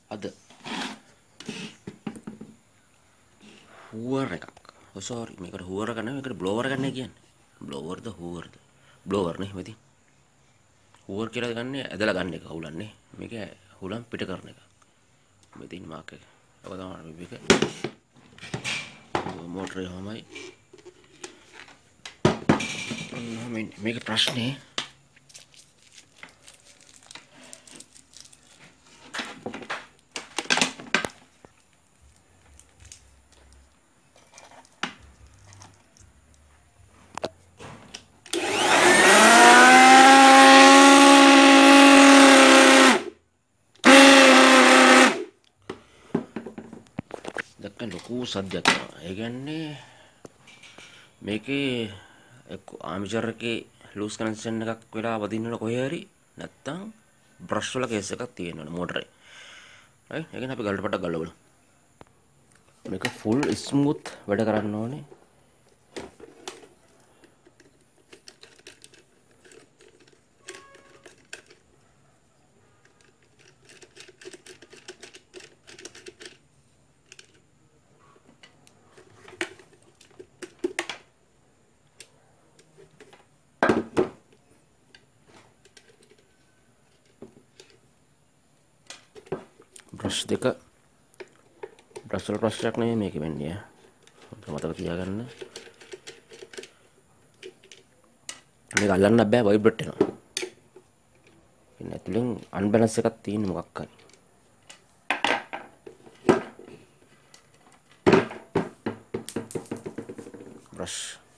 අද හුවර් එකක්. සෝරි මේකට හුවර ගන්න මේකට බ්ලෝවර් ගන්න කියන්නේ. බ්ලෝවර්ද හුවර්ද? බ්ලෝවර් නේ මෙතන. හුවර් කියලා ගන්නේ ඇදලා ගන්න එක හුලන්නේ. මේක හුලම් පිට කරන එක. මෙතන මාක් එක. ඔක තමයි මේක. මෝටරේ හැමයි. මේක ප්‍රශ්නේ දැක්කන් ලොකු සද්දයක් කරනවා. ඒ කියන්නේ මේකේ එක්ක ආමිචර් එකේ ලූස් කනෙක්ෂන් එකක් වෙලා වදින්නල කොහේ හරි නැත්තම් බ්‍රෂ් වල කේස් එකක් තියෙනවනේ මෝටරේ. හරි? ඒ කියන්නේ අපි ගල්ට පටක් ගල්ලා බලමු. මේක ෆුල් ස්මූත් වැඩ කරන්න ඕනේ. බ්‍රෂ් දෙක බ්‍රෂ් වල ප්‍රශ්නයක් නෙමෙයි මේක වෙන්නේ. මතක තියාගන්න. මේක අල්ලන්න බෑ වයිබ්‍රේට් වෙනවා. ඉතින් ඇතුලෙන් අන්බැලන්ස් එකක් තියෙන මොකක් හරි. බ්‍රෂ්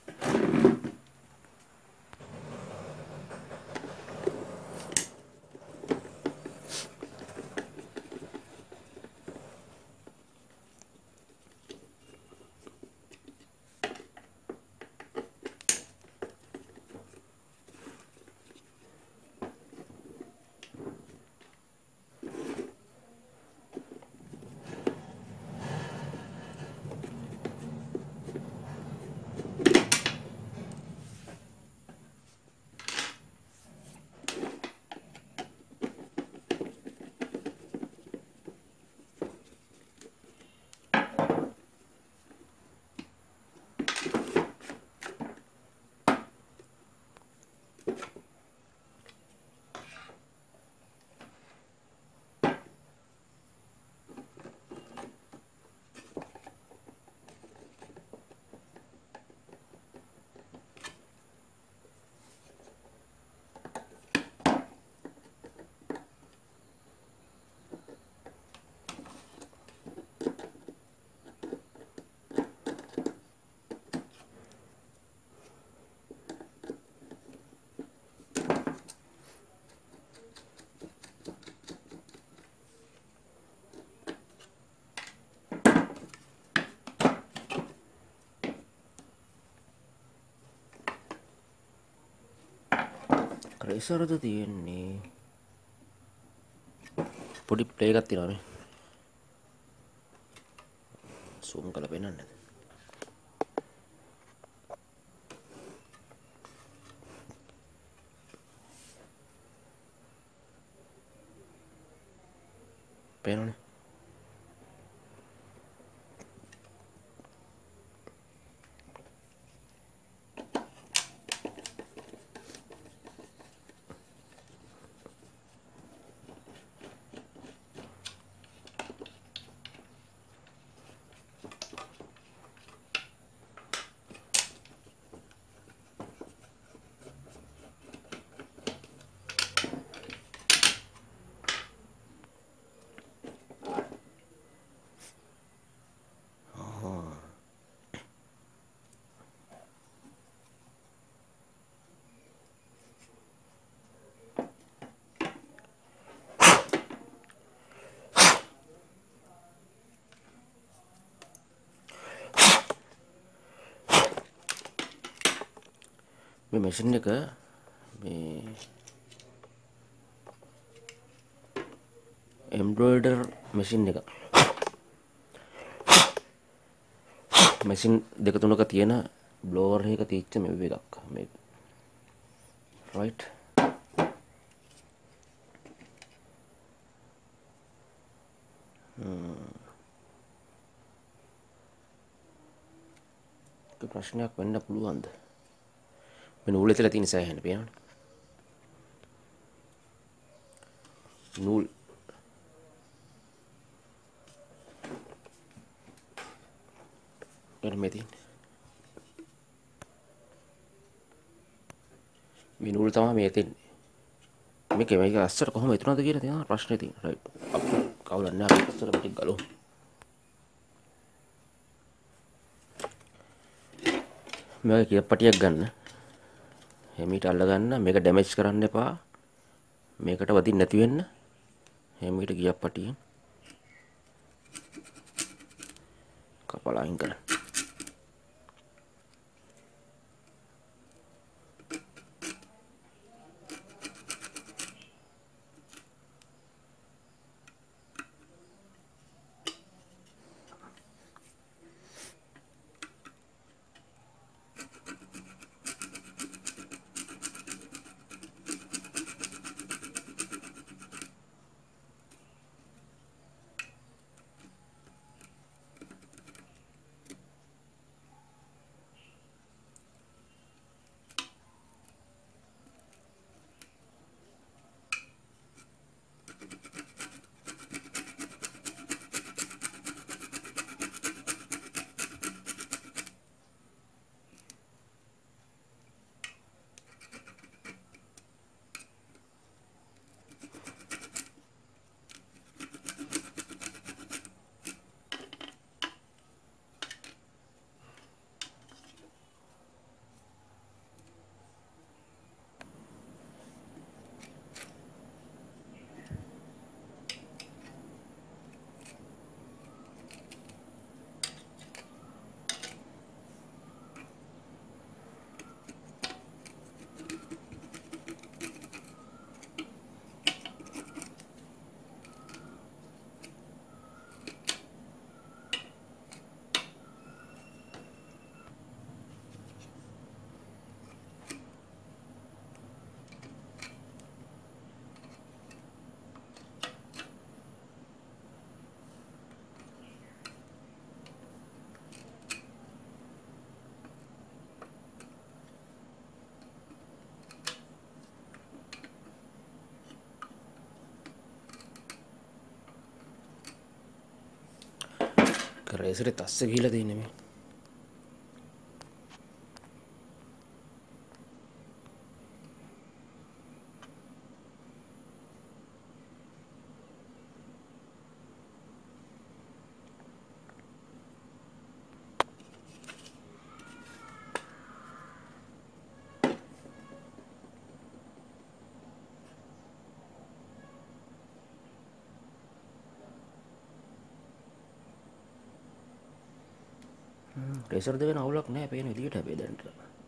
රේසර්ද තියෙන්නේ පොඩි ප්ලේ එකක් තියෙනවා මේ. සූම් කරලා පෙන්නන්න නැද? පේනවනේ. මේ මැෂින් එක මේ එම්බ්‍රොයිඩර් මැෂින් එක. මැෂින් දෙක තුනක තියෙන බ්ලෝවර් එකක තියෙච්ච මේ එකක් මේක. right. ප්‍රශ්නයක් වෙන්න පුළුවන්ද? මේ නූලේ තියලා තියෙන සෑහෙන පේනවනේ. නූල් මේ තියෙන්නේ. මේ නූල් තමයි මේ තියෙන්නේ. මේක අස්සර කොහොම ඉතුරුනද කියලා තියෙනවා ප්‍රශ්නේ තියෙනවා. රයිට්. අපි කවුලක් නෑ අපි අස්සර පිටින් ගලමු. මේක කියප්පටියක් ගන්න. හැමීට අල්ල ගන්න. මේක ඩැමේජ් කරන්න එපා. මේකට වදින්න නැති වෙන්න. හැමීට කියප්පටියෙන් කපලා අයින් කරන්න. රේසරේ තස්ස ගිහිලා තියෙන්නේ මේ. රේසර් දෙවෙන අවුලක් නැහැ පේන විදිහට හැබැයි දැන්.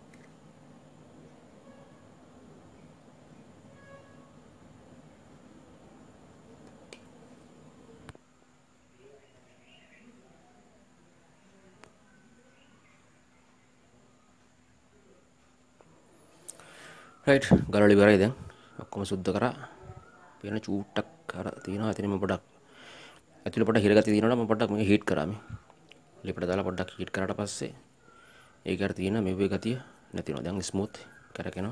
රයිට් ගලවලා ඉවරයි දැන්. ඔක්කොම සුද්ධ කරා. පේන චූට්ටක් අර තියෙනවා. එතන මම පොඩක් ඇතුළේ පොඩක් හිරගතිය තියෙනවා නම් මම පොඩක් මේක හීට් කරා මේ. ලිපට දාලා පොඩ්ඩක් හීට් කරාට පස්සේ ඒක අර තියෙන මේ ගතිය නැති වෙනවා. දැන් ස්මූත් කරකිනවා.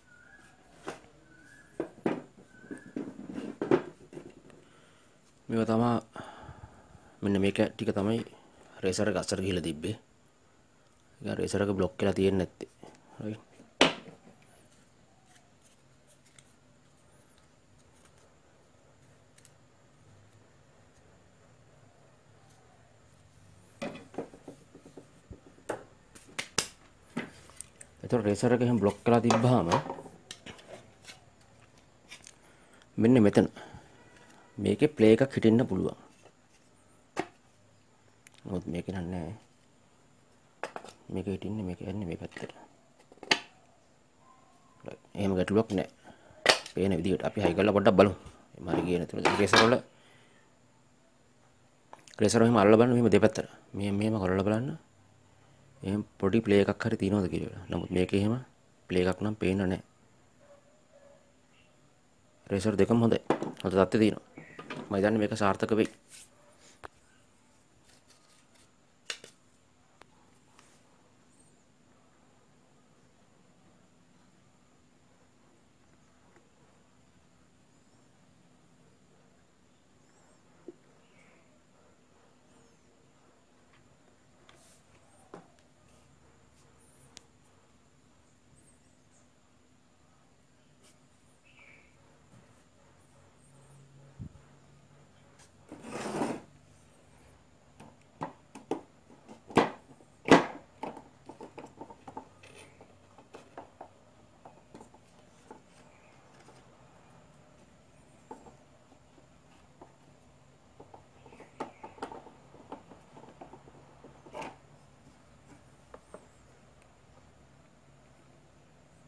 මේවා තමයි මෙන්න මේක ටික තමයි රේසර් එක අස්සර ගිහිලා තිබ්බේ. ඒක රේසර් එක બ્લોක් කරලා තියෙන්නේ නැත්තේ. රයිට්. ඒතර රේසර් එක එහෙම બ્લોක් කරලා තිබ්බාම මෙන්න මෙතන මේකේ ප්ලේ එකක් හිටින්න පුළුවන්. නමුත් මේක නෑ. මේක හිටින්නේ මේක යන්නේ මේ පැත්තට. එහෙම ගැටලුවක් නෑ. පේන විදිහට අපි හයි කරලා පොඩ්ඩක් බලමු. එහම හරි ගියේ නැතුව රේසර් එහෙම අල්ලලා බලන්න මෙහෙම දෙපැත්තට. මෙහෙම කරලා බලන්න. එහෙම පොඩි ප්ලේ එකක් හරි තියෙනවද කියලා. නමුත් මේකේ එහෙම ප්ලේ එකක් නම් පේන්න නැහැ. රේසර් දෙකම හොඳයි. හොඳ තත්ත්වයේ තියෙනවා. මම හිතන්නේ මේක සාර්ථක වෙයි.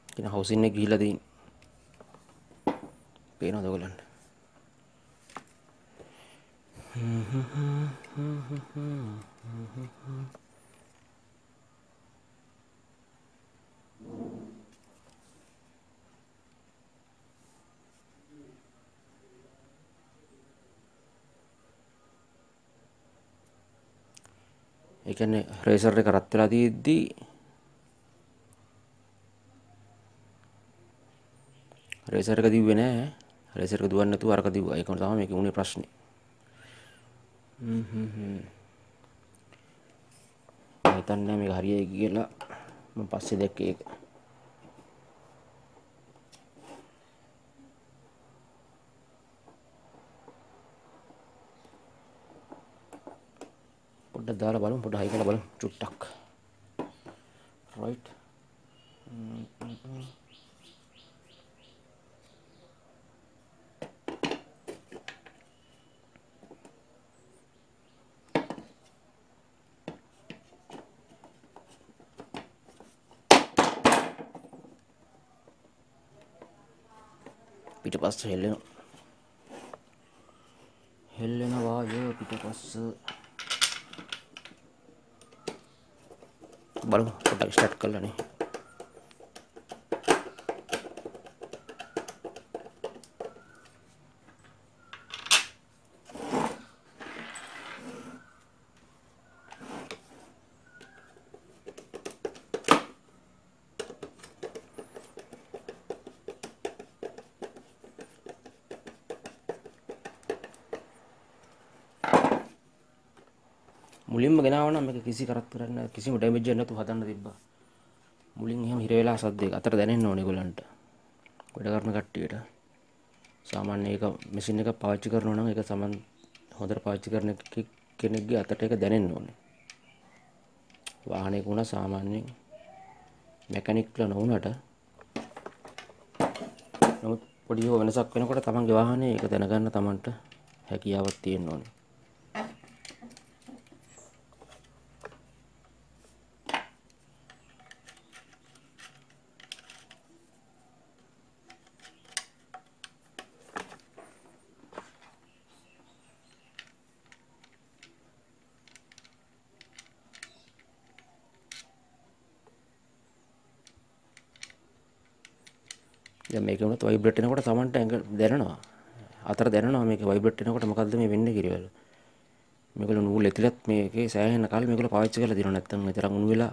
කියන හවුසින් එක ගිහිල්ලා තියෙන්නේ. පේනවද ඔයගලන්ට? ඒ කියන්නේ රේසර් එක රත් වෙලා තියෙද්දි රේසර් එක දිව්වේ නෑ. රේසර් එක දුවන්නේ නැතුව අරක දිව්වා. ඒක තමයි මේකේ උනේ ප්‍රශ්නේ. හිතන්නේ මේක හරියයි කියලා. මම පස්සේ දැක්කේ ඒක. පොඩ්ඩක් දාලා බලමු. පොඩ්ඩක් හයි කරලා බලමු චුට්ටක්. right. පිටපස්ස හෙල්ලෙනවා පිටපස්ස බලමු පොඩ්ඩක් ස්ටාර්ට් කරලා නේ. මුලින්ම ගෙනාවා නම් මේක කිසි කරදරයක් නැහැ, කිසිම ඩැමේජ් එකක් නැතුව හදන්න තිබ්බා. මුලින් එහෙම හිර වෙලා සද්දේක අතට දැනෙන්න ඕනේ ඒගොල්ලන්ට. වැඩ කරන කට්ටියට. සාමාන්‍ය ඒක මැෂින් එක පාවිච්චි කරනවා නම් ඒක සමන් හොඳට පාවිච්චි කරන කෙනෙක්ගේ අතට ඒක දැනෙන්න ඕනේ. වාහනයක වුණා සාමාන්‍යයෙන් මැකැනික්ලා නොවුනට නමුත් පොඩි වෙනසක් වෙනකොට තමන්ගේ වාහනේ ඒක දැනගන්න තමන්ට හැකියාවක් තියෙන්න ඕනේ. දැන් මේක උනත් වයිබ්‍රේට් වෙනකොට තමන්ට ඇඟ දැනෙනවා. අතර දැනෙනවා මේක වයිබ්‍රේට් වෙනකොට මොකද්ද මේ වෙන්නේ කියලා. මේගොල්ලෝ නූල් ඇතුලත් මේකේ සෑහෙන කල් මේගොල්ලෝ පාවිච්චි කරලා දිනව නැත්තම් මේ තරම් උණු වෙලා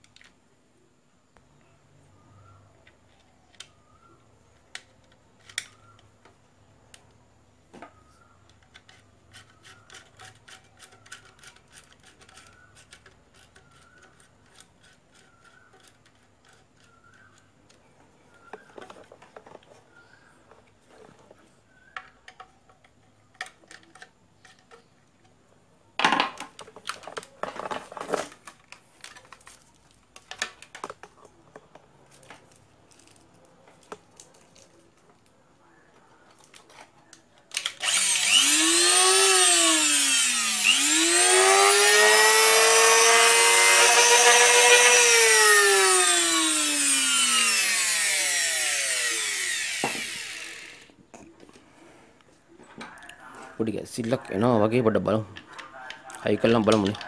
පොඩි ගැසිල්ලක් එනවා වගේ පොඩ්ඩක් බලමු. හයි කළාම බලමුනේ.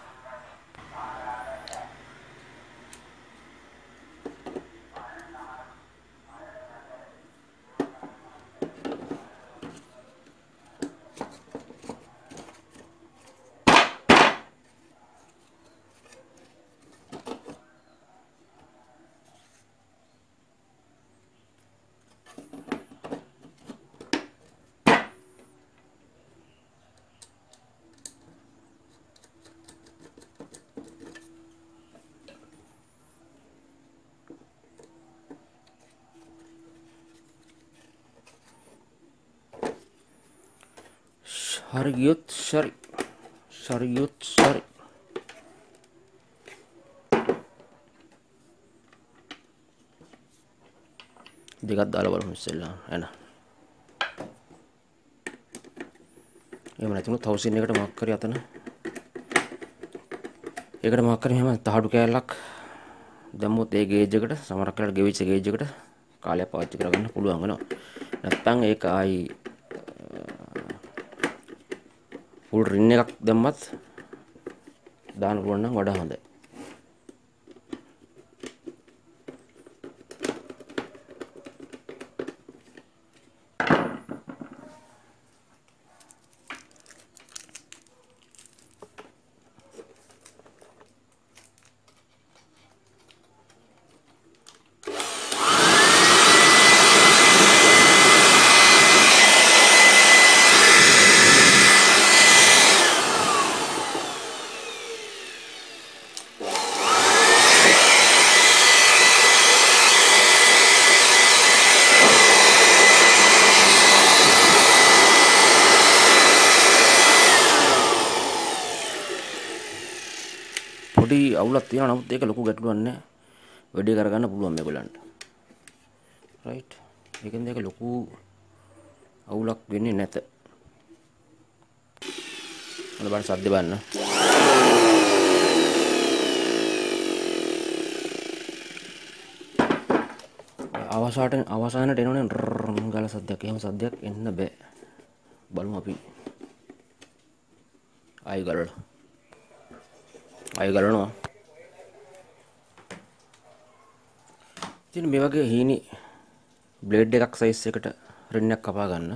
Sari. දෙකක් දාලා බලමු ඉස්සෙල්ලා එන. එහෙම නැතිනම් තවුසින් එකට මොකක් කරි අතන. ඒකට මොකක් කරි මෙහෙම තහඩු කෑල්ලක් දැම්මොත් ඒ ගේජ් එකට සමහරක් වෙලාවට ගෙවිච්ච ගේජ් එකට කාලයක් පාවිච්චි කරගන්න පුළුවන් වෙනවා. නැත්නම් ඒක ආයි ෆුල් රින් එකක් දැම්මත් දාන්න පුළුවන් නම් වඩා හොඳයි. පොඩි අවුලක් තියෙනවා නමුත් ඒක ලොකු ගැටලුවක් නෑ. වැඩේ කරගන්න පුළුවන් මේගොල්ලන්ට. රයිට්. ඒකෙන්ද ඒක ලොකු අවුලක් වෙන්නේ නැත. මොන බලන්න සද්ද බලන්න. අවසානට එනවනේ රරරන් ගාලා සද්දයක්. එහෙම සද්දයක් එන්න බෑ. බලමු අපි. ආයි ගලනවා. ඉතින් මේ වගේ හීනි බ්ලේඩ් එකක් සයිස් එකට රින් එකක් කපා ගන්න.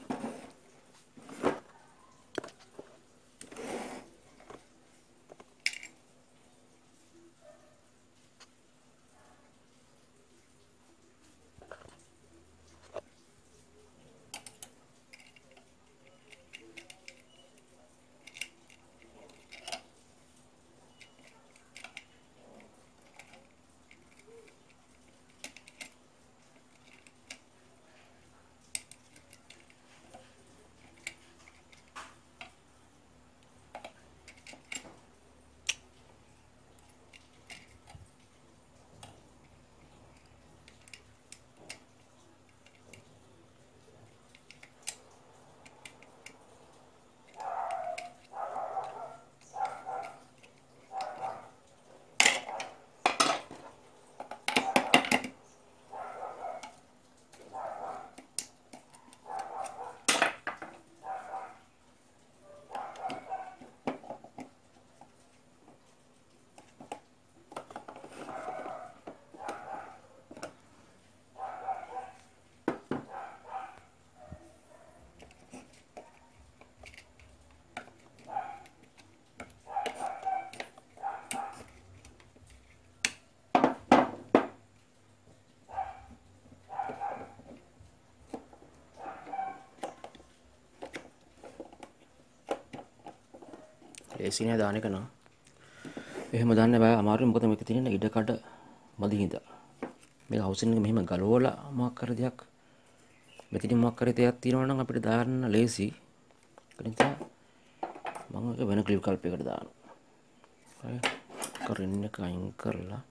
ලේසි නෑ දාන එක නම්. එහෙම දාන්න බෑ අමාරුයි. මොකද මේක තියෙන ඉඩ කඩ මදි හින්දා. මේක හවුසින් එක මෙහෙම ගලවලා මොකක් කර දෙයක් මෙතනින් මොකක් කර දෙයක් තියෙනවා නම් අපිට දාන්න ලේසි. ඒ නිසා මම ඒක වෙන ක්ලිප් කල්පයකට දානවා. හරි. කරින් එක අයින් කරලා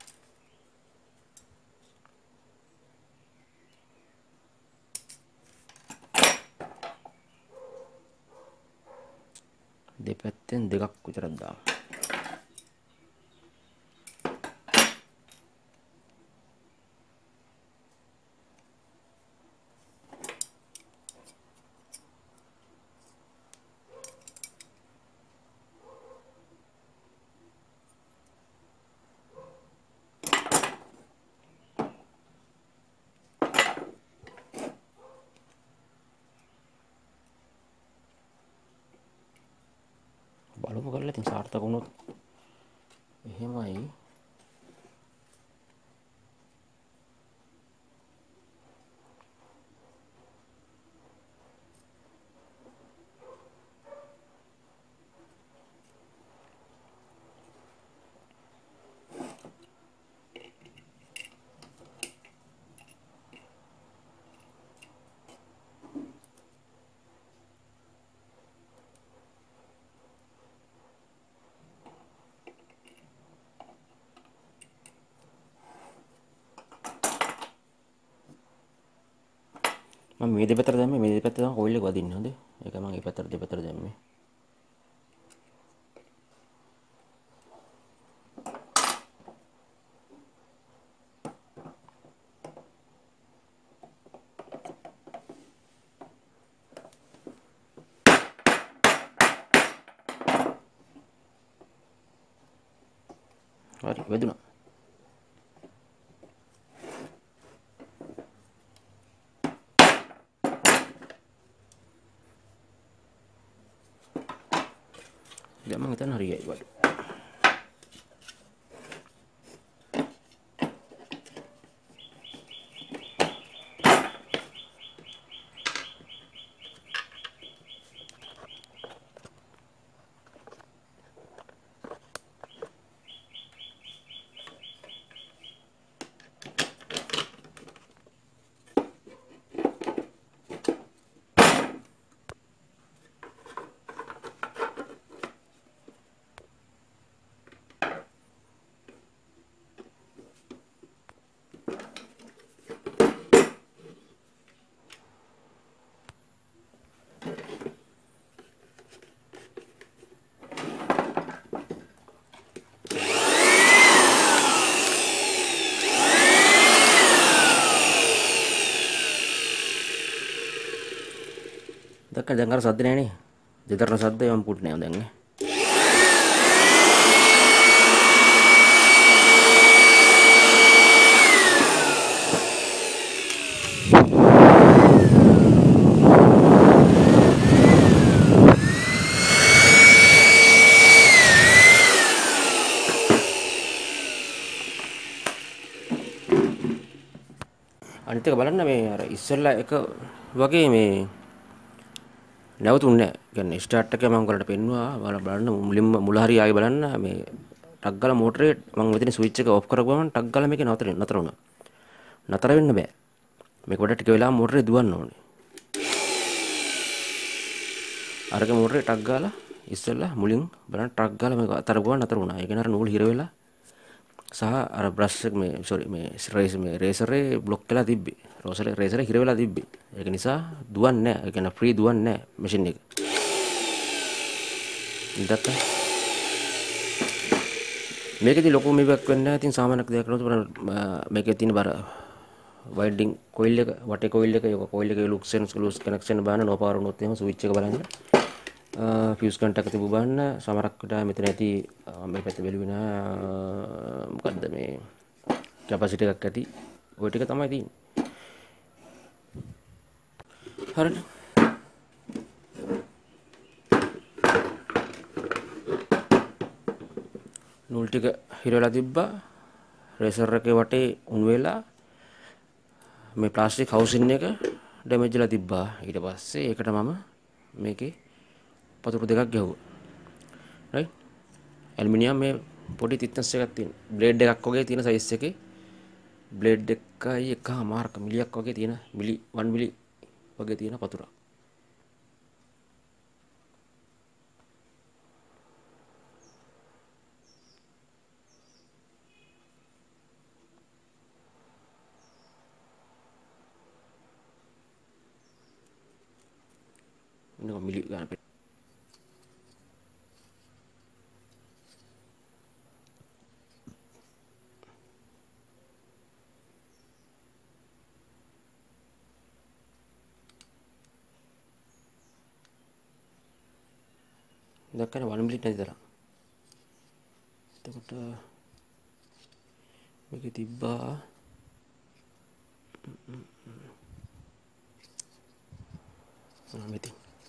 දෙපැත්තෙන් දෙකක් විතරක් දාමු. බලමු කරලා ඉතින් සාර්ථක වුණොත් එහෙමයි. මම මේ දෙපැත්තට දැම්මේ මේ දෙපැත්තට තමයි කොයිල් එක වදින්නේ හොඳේ. ඒක මම මේ පැත්තට දෙපැත්තට දැම්මේ. හරි වැදුනා. දැන් මම හිතන්නේ හරියයි වඩු. දැක්කද දැන් අර සද්ද නෑනේ. දෙතරන සද්ද යම් පුට් නෑ දැන් නේ. අනිත් එක බලන්න මේ අර ඉස්සෙල්ලා එක වගේ මේ නැවතුන්නේ නැහැ. කියන්නේ ස්ටාර්ට් එක මම ඔයාලට පෙන්නුවා. ඔයාලා බලන්න මුලින්ම මුල හරිය ආයේ බලන්න මේ ටක් ගාලා මෝටරේ මම මෙතන ස්විච් එක ඔෆ් කරගුවම ටක් ගාලා මේක නතර වුණා. නතර වෙන්න බෑ. මේක වඩා ටික වෙලාවක් මෝටරේ දුවන්න ඕනේ. අරක මෝටරේ ටක් ගාලා ඉස්සෙල්ලා මුලින් බලන්න ටක් ගාලා මේක අතර ගුවන් නතර වුණා. ඒ කියන්නේ අර නූල් හිර වෙලා සහ අර බ්‍රෂ් එක මේ සෝරි මේ රේසරේ බ්ලොක් වෙලා තිබ්බේ. රේසරේ හිර වෙලා තිබ්බේ. ඒක නිසා දුවන්නේ නැහැ. ඒ කියන්නේ ෆ්‍රී දුවන්නේ නැහැ මැෂින් එක. ඉඳත් මේකෙදි ලොකු මේවක් වෙන්නේ නැහැ. ඉතින් සාමාන්‍යක දෙයක් කරනකොට මේකේ තියෙන බර වයින්ඩින් කොයිල් එක වටේ කොයිල් එක යක කොයිල් එකේ ලූස් කනෙක්ෂන් බලන්න නෝ පවර් වුණොත් එහෙම ස්විච් එක බලන්න. ෆියුස් කන්ටැක්ට් තිබු බලන්න සමහරක් විට මෙතන ඇති මේ පැත්ත බැලුවේ නෑ මොකද්ද මේ කැපැසිටි එකක් ඇති ওই ටික තමයි තියෙන්නේ. හරිද? නූල් ටික හිර වෙලා තිබ්බා. රේසර් එකේ වටේ උණු වෙලා මේ ප්ලාස්ටික් හවුසින් එක ඩැමේජ් වෙලා තිබ්බා. ඊට පස්සේ ඒකට මම මේකේ පතුරු දෙකක් ගැහුවා. රයිට්? ඇලුමිනියම් මේ පොඩි තික්නස් එකක් තියෙන. බ්ලේඩ් එකක් වගේ තියෙන සයිස් එකේ බ්ලේඩ් එකයි එකමාරක මිලියක් වගේ තියෙන මිලි 1 මිලි වගේ තියෙන පතුරක්. ඉන්න මිලි ගන්න පෙන්න. දැක්කනේ 1 මිලි නැති තරම්. එතකොට මේකේ තිබ්බා මෙතන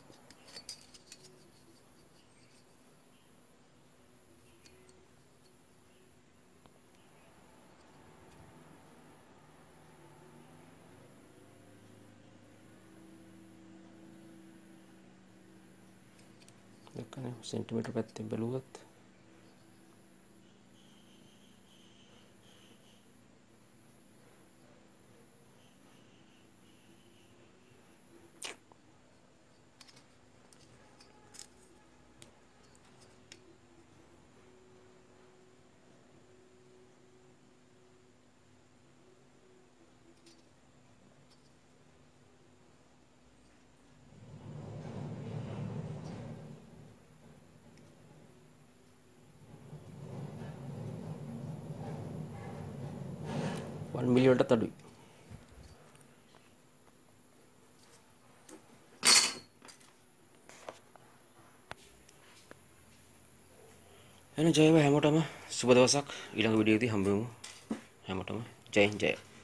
දැක්කනේ සෙන්ටිමීටර පැත්තෙන් බැලුවොත් වන් මිලි වලටත් අඩුයි. එහෙනම් ජය වේවා හැමෝටම සුබ දවසක් ඊළඟ වීඩියෝදී හම්බෙමු හැමෝටම ජයෙන් ජය